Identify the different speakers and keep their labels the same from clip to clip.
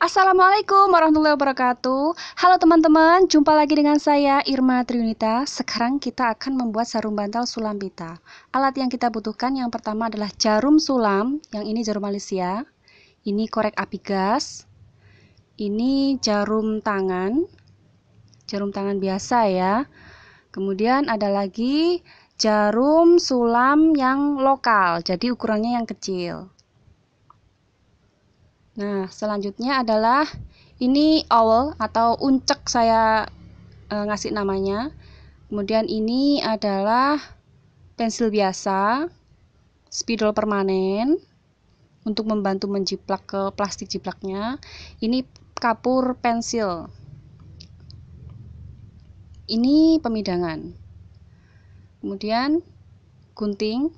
Speaker 1: Assalamualaikum warahmatullahi wabarakatuh. Halo teman-teman, jumpa lagi dengan saya Irma Triunita. Sekarang kita akan membuat sarung bantal sulam pita. Alat yang kita butuhkan yang pertama adalah jarum sulam, yang ini jarum Malaysia. Ini korek api gas. Ini jarum tangan biasa ya. Kemudian ada lagi jarum sulam yang lokal, jadi ukurannya yang kecil. Nah, selanjutnya adalah ini owl atau uncek saya ngasih namanya. Kemudian ini adalah pensil biasa, spidol permanen untuk membantu menjiplak ke plastik jiplaknya. Ini kapur pensil. Ini pemidangan. Kemudian gunting,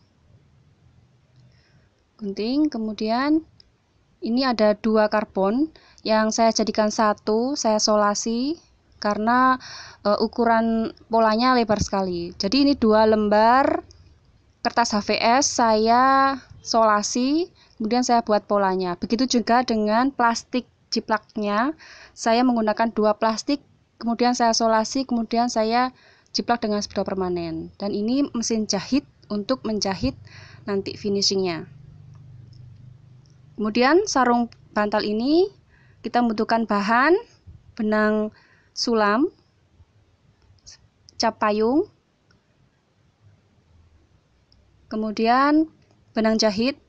Speaker 1: kemudian ini ada dua karbon yang saya jadikan satu, saya solasi karena ukuran polanya lebar sekali. Jadi ini 2 lembar kertas HVS saya solasi, kemudian saya buat polanya. Begitu juga dengan plastik jiplaknya, saya menggunakan 2 plastik, kemudian saya solasi, kemudian saya jiplak dengan spidol permanen. Dan ini mesin jahit untuk menjahit nanti finishingnya. Kemudian sarung bantal ini kita membutuhkan bahan benang sulam, cap payung, kemudian benang jahit.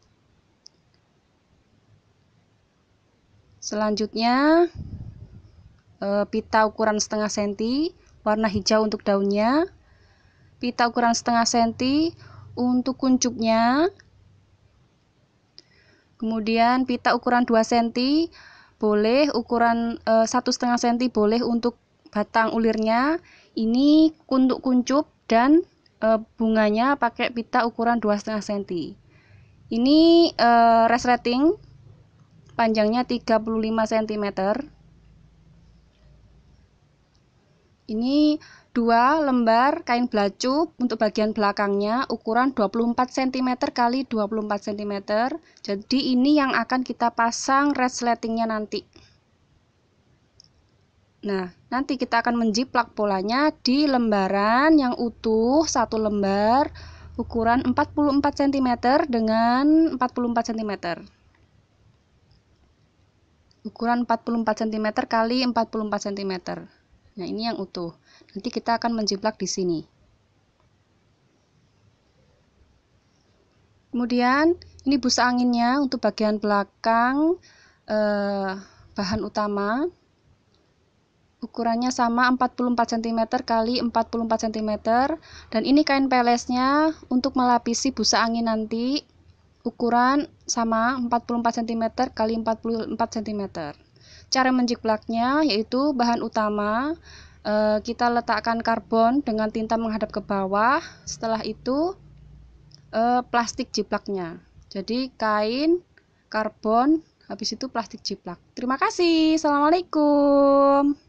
Speaker 1: Selanjutnya pita ukuran setengah senti, warna hijau untuk daunnya, pita ukuran setengah senti untuk kuncupnya. Kemudian pita ukuran 2 cm boleh, ukuran 1,5 cm boleh untuk batang ulirnya. Ini untuk kuncup dan bunganya pakai pita ukuran 2,5 cm. Ini resleting panjangnya 35 cm. Ini 2 lembar kain belacup untuk bagian belakangnya, ukuran 24 cm kali 24 cm. Jadi ini yang akan kita pasang resletingnya nanti. Nah, nanti kita akan menjiplak polanya di lembaran yang utuh, 1 lembar ukuran 44 cm dengan 44 cm. Ukuran 44 cm kali 44 cm. Nah, ini yang utuh. Nanti kita akan menjiplak di sini. Kemudian ini busa anginnya untuk bagian belakang, bahan utama. Ukurannya sama 44 cm kali 44 cm. Dan ini kain pelesnya untuk melapisi busa angin nanti. Ukuran sama 44 cm kali 44 cm. Cara menjiplaknya yaitu bahan utama kita letakkan karbon dengan tinta menghadap ke bawah. Setelah itu plastik jiplaknya. Jadi kain, karbon, habis itu plastik jiplak. Terima kasih. Assalamualaikum.